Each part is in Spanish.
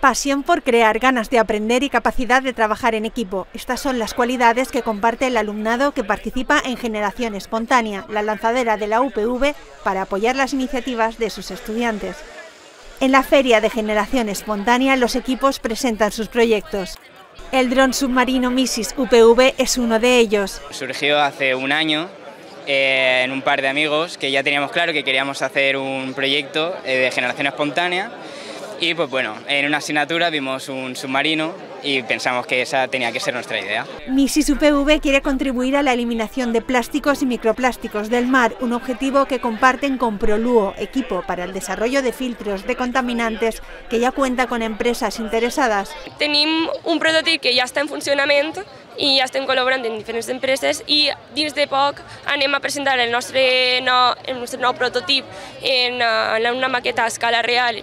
Pasión por crear, ganas de aprender y capacidad de trabajar en equipo. Estas son las cualidades que comparte el alumnado que participa en Generación Espontánea, la lanzadera de la UPV para apoyar las iniciativas de sus estudiantes. En la feria de Generación Espontánea los equipos presentan sus proyectos. El dron submarino Mrs. UPV es uno de ellos. Surgió hace un año en un par de amigos que ya teníamos claro que queríamos hacer un proyecto de generación espontánea y pues bueno, en una asignatura vimos un submarino y pensamos que esa tenía que ser nuestra idea. Mrs. UPV quiere contribuir a la eliminación de plásticos y microplásticos del mar, un objetivo que comparten con Proluo, equipo para el desarrollo de filtros de contaminantes que ya cuenta con empresas interesades. Tenim un prototip que ja està en funcionament i ja estem col·laborant amb diferents empreses i dins de poc anem a presentar el nostre nou prototip en una maqueta a escala real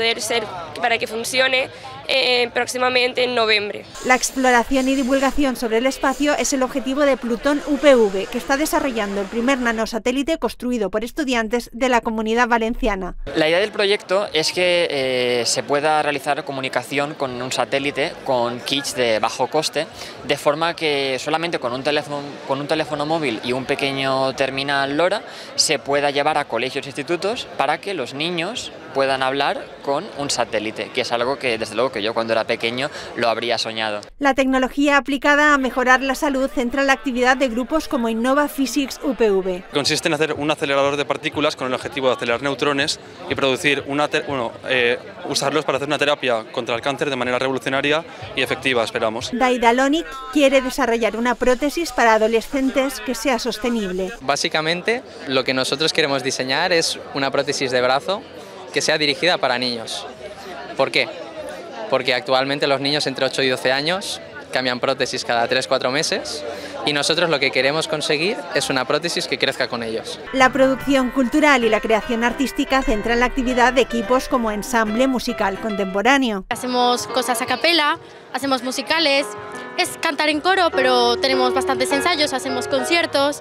para que funcione próximamente en noviembre. La exploración y divulgación sobre el espacio es el objetivo de Plutón UPV, que está desarrollando el primer nanosatélite construido por estudiantes de la Comunidad Valenciana. La idea del proyecto es que se pueda realizar comunicación con un satélite con kits de bajo coste, de forma que solamente con un teléfono móvil y un pequeño terminal LoRa se pueda llevar a colegios e institutos para que los niños puedan hablar con un satélite, que es algo que desde luego que yo cuando era pequeño lo habría soñado. La tecnología aplicada a mejorar la salud centra la actividad de grupos como Innova Physics UPV. Consiste en hacer un acelerador de partículas con el objetivo de acelerar neutrones y producir usarlos para hacer una terapia contra el cáncer de manera revolucionaria y efectiva, esperamos. Daidalonic quiere desarrollar una prótesis para adolescentes que sea sostenible. Básicamente, lo que nosotros queremos diseñar es una prótesis de brazo que sea dirigida para niños. ¿Por qué? Porque actualmente los niños entre 8 y 12 años cambian prótesis cada 3-4 meses y nosotros lo que queremos conseguir es una prótesis que crezca con ellos. La producción cultural y la creación artística centran la actividad de equipos como Ensamble Musical Contemporáneo. Hacemos cosas a capela, hacemos musicales, es cantar en coro, pero tenemos bastantes ensayos, hacemos conciertos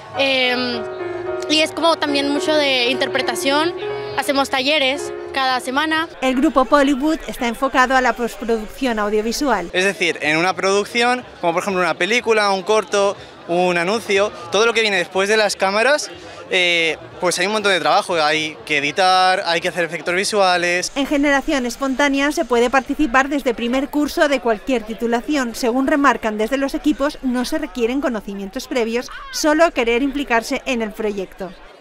y es como también mucho de interpretación, hacemos talleres cada semana. El grupo Pollywood está enfocado a la postproducción audiovisual. Es decir, en una producción, como por ejemplo una película, un corto, un anuncio, todo lo que viene después de las cámaras, pues hay un montón de trabajo, hay que editar, hay que hacer efectos visuales. En Generación Espontánea se puede participar desde primer curso de cualquier titulación. Según remarcan desde los equipos, no se requieren conocimientos previos, solo querer implicarse en el proyecto.